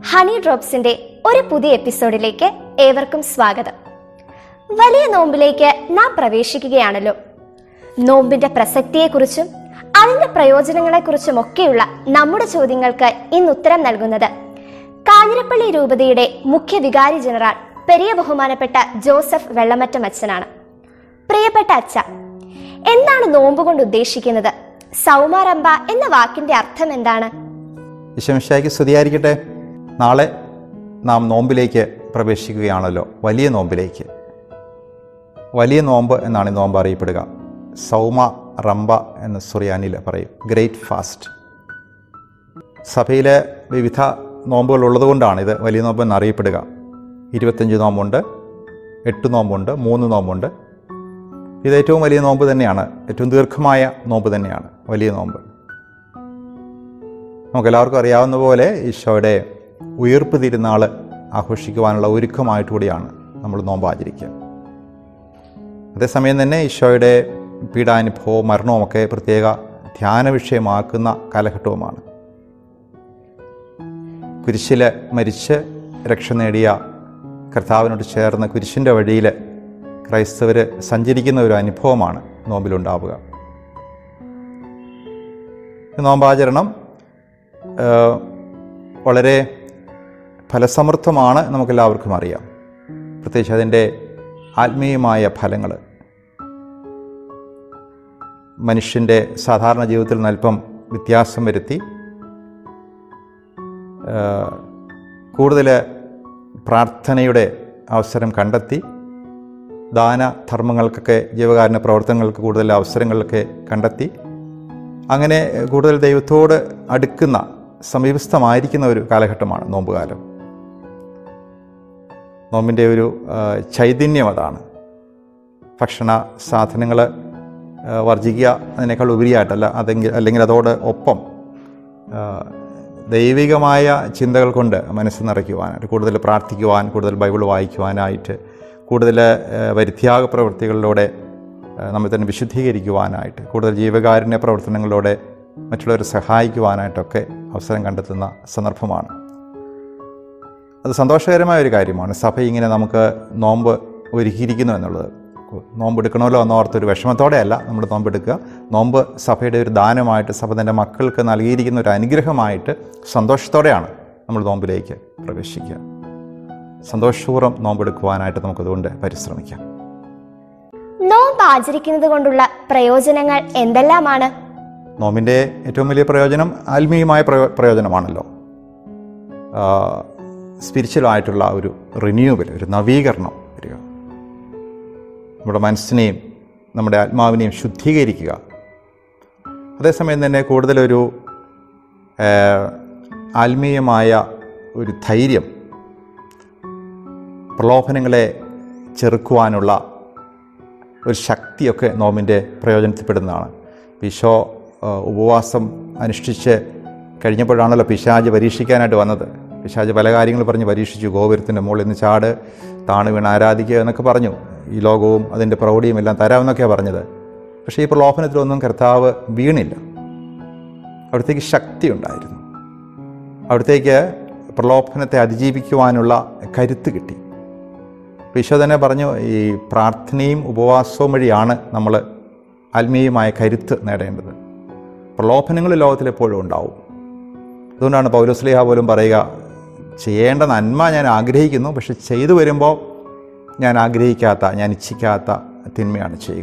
Honey ഡ്രോപ്സിന്റെ ഒരു പുതിയ എപ്പിസോഡിലേക്ക് ഏവർക്കും സ്വാഗതം. വലിയ നോമ്പിലേക്ക് നാം പ്രവേശിക്കുകയാണല്ലോ. നോമ്പിന്റെ പ്രസക്തിയെക്കുറിച്ചും അതിന്റെ പ്രയോജനങ്ങളെക്കുറിച്ചുമൊക്കെയുള്ള നമ്മുടെ ചോദ്യങ്ങൾക്ക് ഇന്ന് ഉത്തരം നൽകുന്നത് കാഞ്ഞിരപ്പള്ളി രൂപതയുടെ മുഖ്യ വികാരി ജനറൽ പെരിയ ബഹുമാനപ്പെട്ട ജോസഫ് വെള്ളമറ്റം അച്ഛനാണ്. പ്രിയപ്പെട്ട അച്ഛ, എന്താണ് നോമ്പ് കൊണ്ട് ഉദ്ദേശിക്കുന്നത്? സൗമാരംഭ എന്ന വാക്കിന്റെ അർത്ഥം എന്താണ്? ഈശോമിശിഹായ്ക്ക് സ്തുതിയായിരിക്കട്ടെ. നാളെ നാം നോമ്പിലേക്ക് പ്രവേശിക്കുകയാണല്ലോ, വലിയ നോമ്പിലേക്ക്. വലിയ നോമ്പ് എന്നാണ് ഈ നോമ്പ് അറിയപ്പെടുക. സൗമ റംബ എന്ന് സുറിയാനിൽ പറയും, ഗ്രേറ്റ് ഫാസ്റ്റ്. സഭയിലെ വിവിധ നോമ്പുകൾ ഉള്ളതുകൊണ്ടാണ് ഇത് വലിയ നോമ്പ് എന്നറിയപ്പെടുക. 25 നോമ്പുണ്ട്, 8 നോമ്പുണ്ട്, 3 നോമ്പുണ്ട്. ഇത് ഏറ്റവും വലിയ നോമ്പ് തന്നെയാണ്, ഏറ്റവും ദീർഘമായ നോമ്പ് തന്നെയാണ് വലിയ നോമ്പ്. നമുക്കെല്ലാവർക്കും അറിയാവുന്ന പോലെ ഈശോയുടെ ഉയിർപ്പ് തിരുനാൾ ആഘോഷിക്കുവാനുള്ള ഒരുക്കമായിട്ട് കൂടിയാണ് നമ്മൾ നോമ്പ് ആചരിക്കുക. അതേസമയം തന്നെ ഈശോയുടെ പീഡാനുഭവവും മരണവും ഒക്കെ പ്രത്യേക ധ്യാന വിഷയമാക്കുന്ന കാലഘട്ടവുമാണ്. കുരിശിൽ മരിച്ച് രക്ഷ നേടിയ കർത്താവിനോട് ചേർന്ന് കുരിശിൻ്റെ വഴിയിൽ ക്രൈസ്തവർ സഞ്ചരിക്കുന്ന ഒരു അനുഭവമാണ് നോമ്പിലുണ്ടാവുക. നോമ്പാചരണം വളരെ ഫലസമൃദ്ധമാണ്, നമുക്കെല്ലാവർക്കും അറിയാം. പ്രത്യേകിച്ച് അതിൻ്റെ ആത്മീയമായ ഫലങ്ങൾ മനുഷ്യൻ്റെ സാധാരണ ജീവിതത്തിൽ നിന്ന് അല്പം വ്യത്യാസം വരുത്തി കൂടുതൽ പ്രാർത്ഥനയുടെ അവസരം കണ്ടെത്തി ദാനധർമ്മങ്ങൾക്കൊക്കെ ജീവകാരുണ്യ പ്രവർത്തനങ്ങൾക്ക് കൂടുതൽ അവസരങ്ങളൊക്കെ കണ്ടെത്തി അങ്ങനെ കൂടുതൽ ദൈവത്തോട് അടുക്കുന്ന സമീപസ്ഥമായിരിക്കുന്ന ഒരു കാലഘട്ടമാണ് നോമ്പുകാലം. നോമ്പിൻ്റെ ഒരു ചൈതന്യം അതാണ്. ഭക്ഷണ സാധനങ്ങൾ വർജിക്കുക അതിനേക്കാൾ ഉപരിയായിട്ടല്ല, അല്ലെങ്കിൽ അതോട് ഒപ്പം ദൈവികമായ ചിന്തകൾ കൊണ്ട് മനസ്സ് നിറയ്ക്കുവാനായിട്ട്, കൂടുതൽ പ്രാർത്ഥിക്കുവാൻ, കൂടുതൽ ബൈബിൾ വായിക്കുവാനായിട്ട്, കൂടുതൽ പരിത്യാഗ പ്രവൃത്തികളിലൂടെ നമ്മെ തന്നെ വിശുദ്ധീകരിക്കുവാനായിട്ട്, കൂടുതൽ ജീവകാരുണ്യ പ്രവർത്തനങ്ങളിലൂടെ മറ്റുള്ളവരെ സഹായിക്കുവാനായിട്ടൊക്കെ അവസരം കണ്ടെത്തുന്ന സന്ദർഭമാണ്. അത് സന്തോഷകരമായ ഒരു കാര്യമാണ്. സഭ ഇങ്ങനെ നമുക്ക് നോമ്പ് ഒരുക്കിയിരിക്കുന്നു എന്നുള്ളത്. നോമ്പ് എടുക്കണമല്ലോ എന്നോർത്തൊരു വിഷമത്തോടെയല്ല നമ്മൾ നോമ്പെടുക്കുക. നോമ്പ് സഭയുടെ ഒരു ദാനമായിട്ട്, സഭ തൻ്റെ മക്കൾക്ക് നൽകിയിരിക്കുന്ന ഒരു അനുഗ്രഹമായിട്ട് സന്തോഷത്തോടെയാണ് നമ്മൾ നോമ്പിലേക്ക് പ്രവേശിക്കുക. സന്തോഷപൂർവ്വം നോമ്പെടുക്കുവാനായിട്ട് നമുക്കതുകൊണ്ട് പരിശ്രമിക്കാം. നോമ്പ് ആചരിക്കുന്നത് കൊണ്ടുള്ള പ്രയോജനങ്ങൾ എന്തെല്ലാമാണ്? നോമ്പിൻ്റെ ഏറ്റവും വലിയ പ്രയോജനം ആത്മീയമായ പ്രയോജനമാണല്ലോ. സ്പിരിച്വലായിട്ടുള്ള ഒരു റിന്യൂവൽ, ഒരു നവീകരണം വരിക, നമ്മുടെ മനസ്സിനെയും നമ്മുടെ ആത്മാവിനെയും ശുദ്ധീകരിക്കുക. അതേസമയം തന്നെ കൂടുതലൊരു ആത്മീയമായ ഒരു ധൈര്യം, പ്രലോഭനങ്ങളെ ചെറുക്കുവാനുള്ള ഒരു ശക്തിയൊക്കെ നോമ്പിൻ്റെ പ്രയോജനത്തിൽപ്പെടുന്നതാണ്. ഈശോ ഉപവാസം അനുഷ്ഠിച്ച് കഴിഞ്ഞപ്പോഴാണല്ലോ പിശാച് പരീക്ഷിക്കാനായിട്ട് വന്നത്. പിശാച് പല കാര്യങ്ങൾ പറഞ്ഞ് പരീക്ഷിച്ചു. ഗോപുരത്തിൻ്റെ മുകളിൽ നിന്ന് ചാട്, താണു വീണ് ആരാധിക്കുക എന്നൊക്കെ പറഞ്ഞു. ഈ ലോകവും അതിൻ്റെ പ്രൗഢിയും എല്ലാം തരാമെന്നൊക്കെയാണ് പറഞ്ഞത്. പക്ഷേ ഈ പ്രലോഭനത്തിലൊന്നും കർത്താവ് വീണില്ല. അവിടത്തേക്ക് ശക്തി ഉണ്ടായിരുന്നു. അവിടത്തേക്ക് പ്രലോഭനത്തെ അതിജീവിക്കുവാനുള്ള കരുത്ത് കിട്ടി. ഈശോ തന്നെ പറഞ്ഞു, ഈ പ്രാർത്ഥനയും ഉപവാസവും വഴിയാണ് നമ്മൾ ആത്മീയമായ കരുത്ത് നേടേണ്ടത്. പ്രലോഭനങ്ങൾ ലോകത്തിലെപ്പോഴും ഉണ്ടാവും. അതുകൊണ്ടാണ് പൗലോസ്ലീഹ പോലും പറയുക, ചെയ്യേണ്ട നന്മ ഞാൻ ആഗ്രഹിക്കുന്നു, പക്ഷെ ചെയ്തു വരുമ്പോൾ ഞാൻ ആഗ്രഹിക്കാത്ത, ഞാൻ ഇച്ഛിക്കാത്ത തിന്മയാണ് ചെയ്യുക.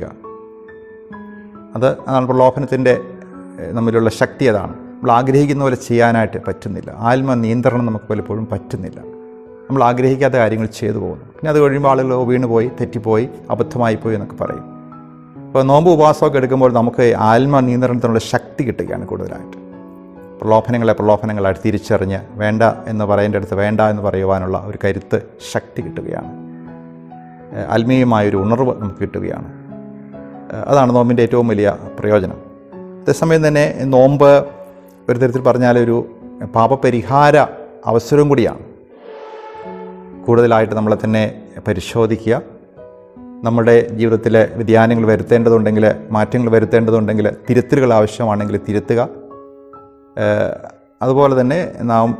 അതാണ് പ്രലോഭനത്തിൻ്റെ നമ്മിലുള്ള ശക്തി. അതാണ് നമ്മൾ ആഗ്രഹിക്കുന്ന പോലെ ചെയ്യാനായിട്ട് പറ്റുന്നില്ല. ആത്മനിയന്ത്രണം നമുക്ക് പലപ്പോഴും പറ്റുന്നില്ല. നമ്മൾ ആഗ്രഹിക്കാത്ത കാര്യങ്ങൾ ചെയ്തു പോകുന്നു. പിന്നെ അത് കഴിയുമ്പോൾ ആളുകൾ വീണുപോയി, തെറ്റിപ്പോയി, അബദ്ധമായിപ്പോയി എന്നൊക്കെ പറയും. അപ്പോൾ നോമ്പ് ഉപവാസമൊക്കെ എടുക്കുമ്പോൾ നമുക്ക് ആത്മനിയന്ത്രണത്തിനുള്ള ശക്തി കിട്ടുകയാണ് കൂടുതലായിട്ട്. പ്രലോഭനങ്ങളായിട്ട് തിരിച്ചറിഞ്ഞ് വേണ്ട എന്ന് പറയേണ്ടടുത്ത് വേണ്ട എന്ന് പറയുവാനുള്ള ഒരു കരുത്ത്, ശക്തി കിട്ടുകയാണ്. ആത്മീയമായൊരു ഉണർവ് നമുക്ക് കിട്ടുകയാണ്. അതാണ് നോമ്പിൻ്റെ ഏറ്റവും വലിയ പ്രയോജനം. അതേസമയം തന്നെ നോമ്പ് ഒരു തരത്തിൽ പറഞ്ഞാൽ ഒരു പാപപരിഹാര അവസരവും കൂടിയാണ്. കൂടുതലായിട്ട് നമ്മളെ തന്നെ പരിശോധിക്കുക, നമ്മുടെ ജീവിതത്തിലെ വ്യതിയാനങ്ങൾ വരുത്തേണ്ടതുണ്ടെങ്കിൽ, മാറ്റങ്ങൾ വരുത്തേണ്ടതുണ്ടെങ്കിൽ, തിരുത്തലുകൾ ആവശ്യമാണെങ്കിൽ തിരുത്തുക. അതുപോലെ തന്നെ നാം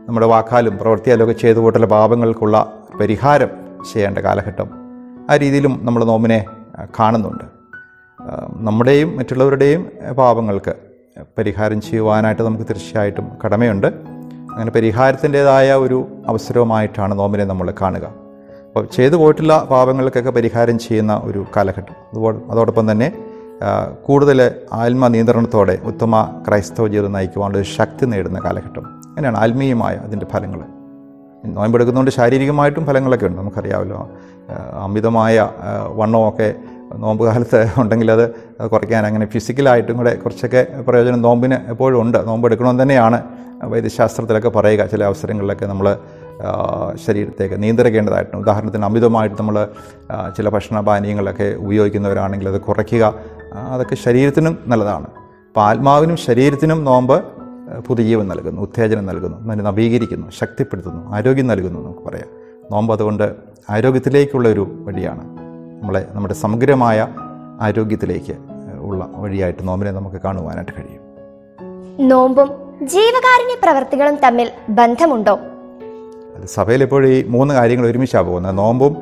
നമ്മുടെ വാക്കാലും പ്രവൃത്തിയാലും ഒക്കെ ചെയ്തു പോയിട്ടുള്ള പാപങ്ങൾക്കുള്ള പരിഹാരം ചെയ്യേണ്ട കാലഘട്ടം. ആ രീതിയിലും നമ്മൾ നോമ്പിനെ കാണുന്നുണ്ട്. നമ്മുടെയും മറ്റുള്ളവരുടെയും പാപങ്ങൾക്ക് പരിഹാരം ചെയ്യുവാനായിട്ട് നമുക്ക് തീർച്ചയായിട്ടും കടമയുണ്ട്. അങ്ങനെ പരിഹാരത്തിൻ്റേതായ ഒരു അവസരവുമായിട്ടാണ് നോമ്പിനെ നമ്മൾ കാണുക. അപ്പോൾ ചെയ്തു പോയിട്ടുള്ള പാപങ്ങൾക്കൊക്കെ പരിഹാരം ചെയ്യുന്ന ഒരു കാലഘട്ടം. അതോടൊപ്പം തന്നെ കൂടുതൽ ആത്മനിയന്ത്രണത്തോടെ ഉത്തമ ക്രൈസ്തവ ജീവിതം നയിക്കുവാനുള്ള ഒരു ശക്തി നേടുന്ന കാലഘട്ടം. അങ്ങനെയാണ് ആത്മീയമായ അതിൻ്റെ ഫലങ്ങൾ. നോമ്പെടുക്കുന്നതുകൊണ്ട് ശാരീരികമായിട്ടും ഫലങ്ങളൊക്കെ ഉണ്ട്, നമുക്കറിയാമല്ലോ. അമിതമായ വണ്ണമൊക്കെ നോമ്പ് കാലത്ത് ഉണ്ടെങ്കിൽ അത് കുറയ്ക്കാൻ, അങ്ങനെ ഫിസിക്കലായിട്ടും കൂടെ കുറച്ചൊക്കെ പ്രയോജനം നോമ്പിന് എപ്പോഴും ഉണ്ട്. നോമ്പ് എടുക്കണമെന്ന് തന്നെയാണ് വൈദ്യശാസ്ത്രത്തിലൊക്കെ പറയുക. ചില അവസരങ്ങളിലൊക്കെ നമ്മൾ ശരീരത്തേക്ക് നിയന്ത്രിക്കേണ്ടതായിട്ടുണ്ട്. ഉദാഹരണത്തിന് അമിതമായിട്ട് നമ്മൾ ചില ഭക്ഷണപാനീയങ്ങളൊക്കെ ഉപയോഗിക്കുന്നവരാണെങ്കിൽ അത് കുറയ്ക്കുക. അതൊക്കെ ശരീരത്തിനും നല്ലതാണ്. അപ്പോൾ ആത്മാവിനും ശരീരത്തിനും നോമ്പ് പുതുജീവൻ നൽകുന്നു, ഉത്തേജനം നൽകുന്നു, അതിനെ നവീകരിക്കുന്നു, ശക്തിപ്പെടുത്തുന്നു, ആരോഗ്യം നൽകുന്നു നമുക്ക് പറയാം. നോമ്പ് അതുകൊണ്ട് ആരോഗ്യത്തിലേക്കുള്ള ഒരു വഴിയാണ്. നമ്മുടെ സമഗ്രമായ ആരോഗ്യത്തിലേക്ക് ഉള്ള വഴിയായിട്ട് നോമ്പിനെ നമുക്ക് കാണുവാനായിട്ട് കഴിയും. നോമ്പും ജീവകാരുണ്യ പ്രവർത്തികളും തമ്മിൽ ബന്ധമുണ്ടോ? അത് സഭയിൽ എപ്പോഴും ഈ 3 കാര്യങ്ങൾ ഒരുമിച്ചാണ് പോകുന്നത്. നോമ്പും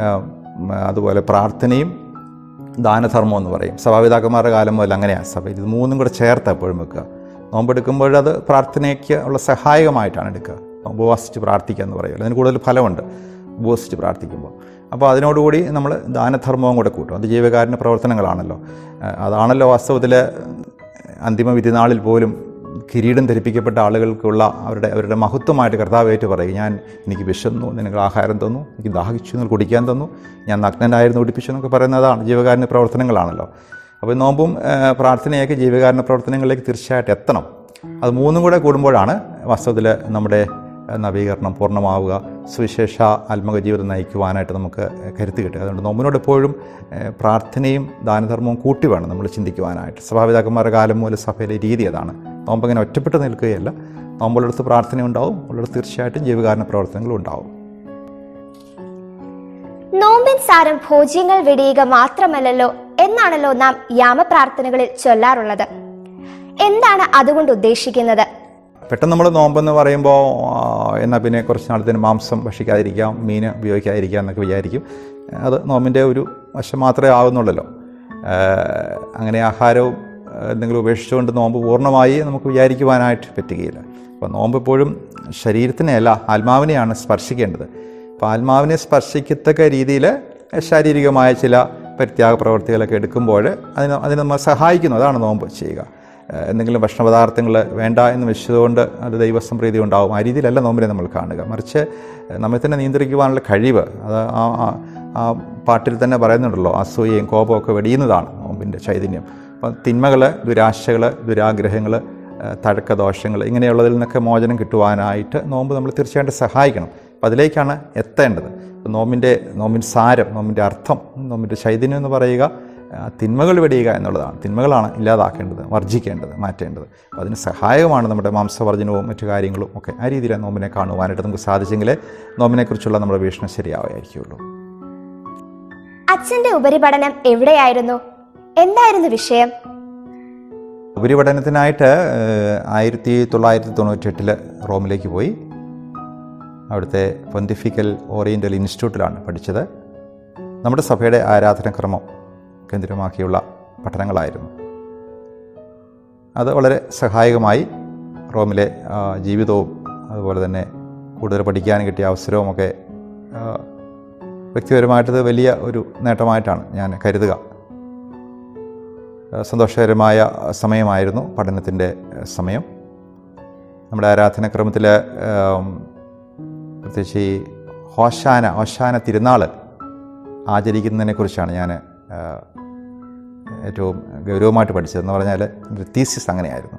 അതുപോലെ പ്രാർത്ഥനയും ദാനധർമ്മം എന്ന് പറയും. സഭാപിതാക്കന്മാരുടെ കാലം മുതൽ അങ്ങനെയാണ് സഭയിൽ ഇത് 3 കൂടെ ചേർത്ത് എപ്പോഴും വെക്കുക. നോമ്പെടുക്കുമ്പോഴത് പ്രാർത്ഥനയ്ക്ക് ഉള്ള സഹായകമായിട്ടാണ് എടുക്കുക. ഉപവാസിച്ച് പ്രാർത്ഥിക്കുക എന്ന് പറയുമല്ലോ, അതിന് കൂടുതൽ ഫലമുണ്ട് ഉപവസിച്ച് പ്രാർത്ഥിക്കുമ്പോൾ. അപ്പോൾ അതിനോടുകൂടി നമ്മൾ ദാനധർമ്മവും കൂടെ കൂട്ടും. അത് ജീവകാരുണ്യ പ്രവർത്തനങ്ങളാണല്ലോ. അതാണല്ലോ വാസ്തവത്തിൽ അന്തിമ വിധിനാളിൽ പോലും കിരീടം ധരിപ്പിക്കപ്പെട്ട ആളുകൾക്കുള്ള അവരുടെ മഹത്വമായിട്ട് കർത്താവേറ്റ് പറയും. എനിക്ക് വിശന്നു, നിങ്ങൾ ആഹാരം തന്നു, എനിക്ക് ദാഹിച്ചു, നിങ്ങൾ കുടിക്കാൻ തന്നു, ഞാൻ നഗ്നനായിരുന്നു, ഉടുപ്പിച്ചു എന്നൊക്കെ പറയുന്നതാണ് ജീവകാരുണ്യ പ്രവർത്തനങ്ങളാണല്ലോ. അപ്പോൾ നോമ്പും പ്രാർത്ഥനയൊക്കെ ജീവകാരുണ്യ പ്രവർത്തനങ്ങളിലേക്ക് തീർച്ചയായിട്ടും എത്തണം. അത് 3 കൂടെ കൂടുമ്പോഴാണ് വാസ്തവത്തിൽ നമ്മുടെ നവീകരണം പൂർണ്ണമാവുക, സുവിശേഷ ആത്മക ജീവിതം നയിക്കുവാനായിട്ട് നമുക്ക് കരുത്ത് കിട്ടുക. അതുകൊണ്ട് നോമ്പിനോട് എപ്പോഴും പ്രാർത്ഥനയും ദാനധർമ്മവും കൂട്ടി വേണം നമ്മൾ ചിന്തിക്കുവാനായിട്ട്. സഭാപിതാക്കന്മാരുടെ കാലം മൂലം സഭയിലെ രീതി അതാണ്. നോമ്പങ്ങനെ ഒറ്റപ്പെട്ട് നിൽക്കുകയല്ല. നോമ്പുള്ളിടത്ത് പ്രാർത്ഥന ഉണ്ടാവും, ഉള്ളിടത്ത് തീർച്ചയായിട്ടും ജീവകാരുണ്യ പ്രവർത്തനങ്ങളും ഉണ്ടാവും. നോമ്പിൻ സാരം ഭോജ്യങ്ങൾ വെടിയുക മാത്രമല്ലല്ലോ എന്നാണല്ലോ നാം യാമപ്രാർത്ഥനകളിൽ ചൊല്ലാറുള്ളത്. എന്താണ് അതുകൊണ്ട് ഉദ്ദേശിക്കുന്നത്? പെട്ടെന്ന് നമ്മൾ നോമ്പെന്ന് പറയുമ്പോൾ എന്നാൽ പിന്നെ കുറച്ച് നാളത്തിന് മാംസം ഭക്ഷിക്കാതിരിക്കാം, മീൻ ഉപയോഗിക്കാതിരിക്കാം എന്നൊക്കെ വിചാരിക്കും. അത് നോമ്പിൻ്റെ ഒരു വശം മാത്രമേ ആകുന്നുള്ളല്ലോ. അങ്ങനെ ആഹാരവും എന്തെങ്കിലും ഉപേക്ഷിച്ചുകൊണ്ട് നോമ്പ് പൂർണ്ണമായി നമുക്ക് വിചാരിക്കുവാനായിട്ട് പറ്റുകയില്ല. അപ്പോൾ നോമ്പ് എപ്പോഴും ശരീരത്തിനെയല്ല ആത്മാവിനെയാണ് സ്പർശിക്കേണ്ടത്. അപ്പോൾ ആത്മാവിനെ സ്പർശിക്കത്തക്ക രീതിയിൽ ശാരീരികമായ ചില പരിത്യാഗ പ്രവർത്തികളൊക്കെ എടുക്കുമ്പോൾ അതിന് നമ്മൾ സഹായിക്കുന്നു. അതാണ് നോമ്പ് ചെയ്യുക. എന്തെങ്കിലും ഭക്ഷണപദാർത്ഥങ്ങൾ വേണ്ട എന്ന് വെച്ചതുകൊണ്ട് അത് ദൈവസംപ്രീതി ഉണ്ടാവും. ആ രീതിയിലല്ല നോമ്പിനെ നമ്മൾ കാണുക. മറിച്ച് നമ്മെ തന്നെ നിയന്ത്രിക്കുവാനുള്ള കഴിവ്, അത് ആ പാട്ടിൽ തന്നെ പറയുന്നുണ്ടല്ലോ, അസൂയയും കോപമൊക്കെ വെടിയുന്നതാണ് നോമ്പിൻ്റെ ചൈതന്യം. അപ്പം തിന്മകൾ, ദുരാശകൾ, ദുരാഗ്രഹങ്ങൾ, തഴക്കദോഷങ്ങൾ ഇങ്ങനെയുള്ളതിൽ നിന്നൊക്കെ മോചനം കിട്ടുവാനായിട്ട് നോമ്പ് നമ്മൾ തീർച്ചയായിട്ടും സഹായിക്കണം. അപ്പം അതിലേക്കാണ് എത്തേണ്ടത്. നോമ്പിൻ സാരം, നോമ്പിൻ്റെ അർത്ഥം, നോമ്പിൻ്റെ ചൈതന്യം എന്ന് പറയുക തിന്മകൾ വെടിയുക എന്നുള്ളതാണ്. തിന്മകളാണ് ഇല്ലാതാക്കേണ്ടത്, വർജിക്കേണ്ടത്, മാറ്റേണ്ടത്. അപ്പോൾ അതിന് സഹായകമാണ് നമ്മുടെ മാംസവർജനവും മറ്റു കാര്യങ്ങളും ഒക്കെ. ആ രീതിയിൽ നോമ്പിനെ കാണുവാനായിട്ട് നമുക്ക് സാധിച്ചെങ്കിലേ നോമ്പിനെക്കുറിച്ചുള്ള നമ്മുടെ വീക്ഷണം ശരിയാവുകയായിരിക്കുള്ളൂ. അച്ഛൻ്റെ ഉപരിപഠനം എവിടെയായിരുന്നു? എന്തായിരുന്നു വിഷയം? ഉപരിപഠനത്തിനായിട്ട് 1998 റോമിലേക്ക് പോയി. അവിടുത്തെ പൊന്തിഫിക്കൽ ഓറിയൻ്റൽ ഇൻസ്റ്റിറ്റ്യൂട്ടിലാണ് പഠിച്ചത്. നമ്മുടെ സഭയുടെ ആരാധനക്രമം കേന്ദ്രമാക്കിയുള്ള പഠനങ്ങളായിരുന്നു. അത് വളരെ സഹായകമായി. റോമിലെ ജീവിതവും അതുപോലെ തന്നെ കൂടുതൽ പഠിക്കാൻ കിട്ടിയ അവസരവുമൊക്കെ വ്യക്തിപരമായിട്ടത് വലിയ ഒരു നേട്ടമായിട്ടാണ് ഞാൻ കരുതുക. സന്തോഷകരമായ സമയമായിരുന്നു പഠനത്തിൻ്റെ സമയം. നമ്മുടെ ആരാധനാക്രമത്തിൽ പ്രത്യേകിച്ച് ഈ ഹോശാന തിരുനാൾ ആചരിക്കുന്നതിനെക്കുറിച്ചാണ് ഞാൻ ഏറ്റവും ഗൗരവമായിട്ട് പഠിച്ചതെന്ന് പറഞ്ഞാൽ എൻ്റെ തീസിസ് അങ്ങനെയായിരുന്നു.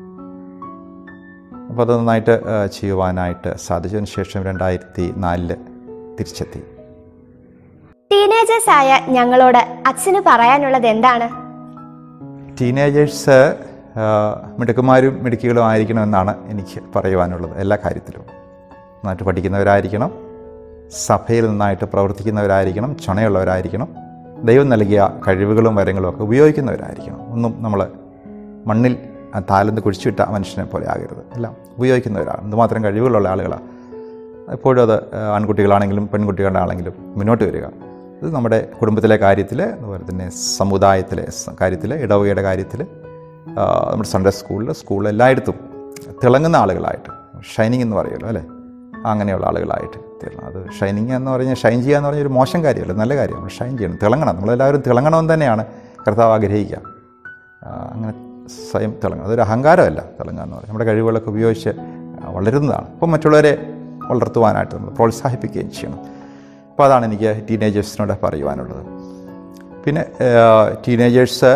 അപ്പോൾ അത് നന്നായിട്ട് ചെയ്യുവാനായിട്ട് സാധിച്ചതിന് ശേഷം 2004 തിരിച്ചെത്തി. ടീനേജേഴ്സായ ഞങ്ങളോട് അച്ഛന് പറയാനുള്ളത് എന്താണ്? ടീനേജേഴ്സ് മിടുക്കന്മാരും മിടുക്കികളും ആയിരിക്കണമെന്നാണ് എനിക്ക് പറയുവാനുള്ളത്. എല്ലാ കാര്യത്തിലും നന്നായിട്ട് പഠിക്കുന്നവരായിരിക്കണം, സഭയിൽ നന്നായിട്ട് പ്രവർത്തിക്കുന്നവരായിരിക്കണം, ചുണയുള്ളവരായിരിക്കണം, ദൈവം നൽകിയ കഴിവുകളും വരങ്ങളും ഒക്കെ ഉപയോഗിക്കുന്നവരായിരിക്കണം. ഒന്നും നമ്മൾ മണ്ണിൽ ആ താലന്ത് കുഴിച്ചിട്ട മനുഷ്യനെ പോലെ ആകരുത്. എല്ലാം ഉപയോഗിക്കുന്നവരാണ്, എന്തുമാത്രം കഴിവുകളുള്ള ആളുകളാണ്. എപ്പോഴും അത് ആൺകുട്ടികളാണെങ്കിലും പെൺകുട്ടികളാണെങ്കിലും മുന്നോട്ട് വരിക. ഇത് നമ്മുടെ കുടുംബത്തിലെ കാര്യത്തിൽ, അതുപോലെ തന്നെ സമുദായത്തിലെ കാര്യത്തിൽ, ഇടവകയുടെ കാര്യത്തിൽ, നമ്മുടെ സൺഡേ സ്കൂളിൽ എല്ലായിടത്തും തിളങ്ങുന്ന ആളുകളായിട്ട്, ഷൈനിങ് എന്ന് പറയുമല്ലോ അല്ലേ, അങ്ങനെയുള്ള ആളുകളായിട്ട് തീരണം. അത് ഷൈനിങ് എന്ന് പറഞ്ഞാൽ, ഷൈൻ ചെയ്യുക എന്ന് പറഞ്ഞാൽ ഒരു മോശം കാര്യമല്ല, നല്ല കാര്യമാണ്. ഷൈൻ ചെയ്യണം, തിളങ്ങണം. നമ്മളെല്ലാവരും തിളങ്ങണമെന്ന് തന്നെയാണ് കർത്താവ് ആഗ്രഹിക്കുക. അങ്ങനെ സ്വയം തിളങ്ങണം. അതൊരു അഹങ്കാരമല്ല തിളങ്ങുക എന്ന് പറയുന്നത്. നമ്മുടെ കഴിവുകളൊക്കെ ഉപയോഗിച്ച് വളരുന്നതാണ്. അപ്പം മറ്റുള്ളവരെ വളർത്തുവാനായിട്ട് നമ്മൾ പ്രോത്സാഹിപ്പിക്കുകയും ചെയ്യണം. അപ്പോൾ അതാണ് എനിക്ക് ടീനേജേഴ്സിനോട് പറയുവാനുള്ളത്. പിന്നെ ടീനേജേഴ്സ്,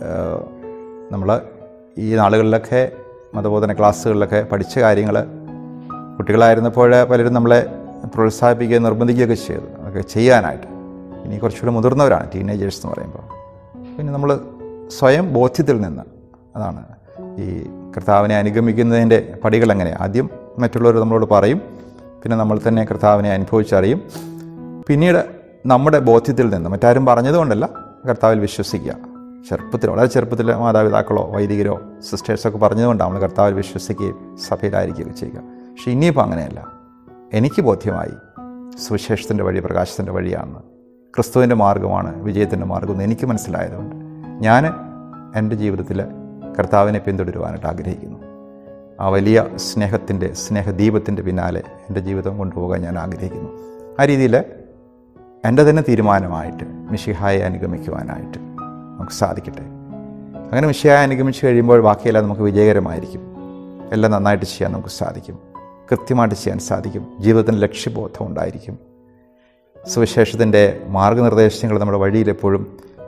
നമ്മൾ ഈ നാളുകളിലൊക്കെ മതബോധന ക്ലാസ്സുകളിലൊക്കെ പഠിച്ച കാര്യങ്ങൾ കുട്ടികളായിരുന്നപ്പോൾ പലരും നമ്മളെ പ്രോത്സാഹിപ്പിക്കുകയും നിർബന്ധിക്കുകയൊക്കെ ചെയ്തു അതൊക്കെ ചെയ്യാനായിട്ട്. ഇനി കുറച്ചുകൂടി മുതിർന്നവരാണ് ടീനേജേഴ്സ് എന്ന് പറയുമ്പോൾ. പിന്നെ നമ്മൾ സ്വയം ബോധ്യത്തിൽ നിന്ന്, അതാണ് ഈ കർത്താവിനെ അനുഗമിക്കുന്നതിൻ്റെ പടികൾ എങ്ങനെയാണ്. ആദ്യം മറ്റുള്ളവർ നമ്മളോട് പറയും, പിന്നെ നമ്മൾ തന്നെ കർത്താവിനെ അനുഭവിച്ചറിയും. പിന്നീട് നമ്മുടെ ബോധ്യത്തിൽ നിന്ന്, മറ്റാരും പറഞ്ഞതുകൊണ്ടല്ല, കർത്താവിൽ വിശ്വസിക്കുക. വളരെ ചെറുപ്പത്തിൽ മാതാപിതാക്കളോ വൈദികരോ സിസ്റ്റേഴ്സൊക്കെ പറഞ്ഞതുകൊണ്ടാണ് നമ്മൾ കർത്താവിൽ വിശ്വസിക്കുകയും സഭയിലായിരിക്കുകയൊക്കെ ചെയ്യുക. പക്ഷെ ഇനിയിപ്പോൾ അങ്ങനെയല്ല. എനിക്ക് ബോധ്യമായി സുവിശേഷത്തിൻ്റെ വഴി പ്രകാശത്തിൻ്റെ വഴിയാണെന്ന്, ക്രിസ്തുവിൻ്റെ മാർഗ്ഗമാണ് വിജയത്തിൻ്റെ മാർഗ്ഗമെന്ന് എനിക്ക് മനസ്സിലായതുകൊണ്ട് ഞാൻ എൻ്റെ ജീവിതത്തിൽ കർത്താവിനെ പിന്തുടരുവാനായിട്ട് ആഗ്രഹിക്കുന്നു. ആ വലിയ സ്നേഹദീപത്തിൻ്റെ പിന്നാലെ എൻ്റെ ജീവിതം കൊണ്ടുപോകാൻ ഞാൻ ആഗ്രഹിക്കുന്നു. ആ രീതിയിൽ എൻ്റെ തന്നെ തീരുമാനമായിട്ട് മിശിഹായെ അനുഗമിക്കുവാനായിട്ട് നമുക്ക് സാധിക്കട്ടെ. അങ്ങനെ മിശിഹായെ അനുഗമിച്ച് കഴിയുമ്പോൾ ബാക്കിയെല്ലാം നമുക്ക് വിജയകരമായിരിക്കും. എല്ലാം നന്നായിട്ട് ചെയ്യാൻ നമുക്ക് സാധിക്കും, കൃത്യമായിട്ട് ചെയ്യാൻ സാധിക്കും. ജീവിതത്തിന് ലക്ഷ്യബോധം ഉണ്ടായിരിക്കും. സുവിശേഷത്തിൻ്റെ മാർഗ്ഗനിർദ്ദേശങ്ങൾ നമ്മുടെ വഴിയിൽ എപ്പോഴും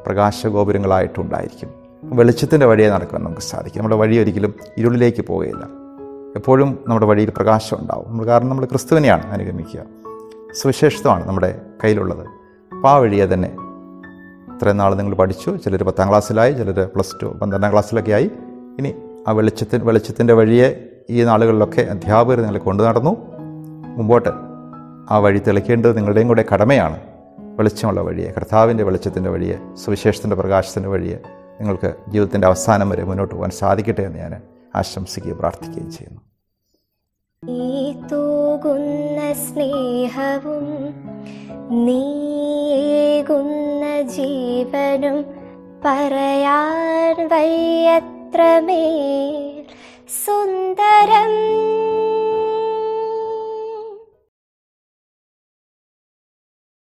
പ്രകാശഗോപുരങ്ങളായിട്ടുണ്ടായിരിക്കും. വെളിച്ചത്തിൻ്റെ വഴിയെ നടക്കാൻ നമുക്ക് സാധിക്കും. നമ്മുടെ വഴി ഒരിക്കലും ഇരുളിലേക്ക് പോവുകയില്ല. എപ്പോഴും നമ്മുടെ വഴിയിൽ പ്രകാശം ഉണ്ടാവും. കാരണം നമ്മൾ ക്രിസ്തുവിനെയാണ് അനുഗമിക്കുക. സുവിശേഷത്വമാണ് നമ്മുടെ കയ്യിലുള്ളത്. അപ്പോൾ ആ വഴിയെ തന്നെ ഇത്രയും നാൾ നിങ്ങൾ പഠിച്ചു. ചിലർ 10ാം ക്ലാസ്സിലായി, ചിലർ +2 12ാം ക്ലാസ്സിലൊക്കെ ആയി. ഇനി ആ വെളിച്ചത്തിൻ്റെ വഴിയെ ഈ നാളുകളിലൊക്കെ അധ്യാപകർ നിങ്ങളെ കൊണ്ടു നടന്നു. മുമ്പോട്ട് ആ വഴി തെളിക്കേണ്ടത് നിങ്ങളുടെയും കൂടെ കടമയാണ്. വെളിച്ചമുള്ള വഴിയെ, കർത്താവിൻ്റെ വെളിച്ചത്തിൻ്റെ വഴിയെ, സുവിശേഷത്തിൻ്റെ പ്രകാശത്തിൻ്റെ വഴിയെ നിങ്ങൾക്ക് ജീവിതത്തിൻ്റെ അവസാനം വരെ മുന്നോട്ട് പോകാൻ സാധിക്കട്ടെ എന്ന് ഞാൻ ആശംസിക്കുകയും പ്രാർത്ഥിക്കുകയും ചെയ്യുന്നു. ഈ തൂകുന്ന സ്നേഹവും നീകുന്ന ജീവനും പറയാൻ വയ്യത്രമേൽ സുന്ദരം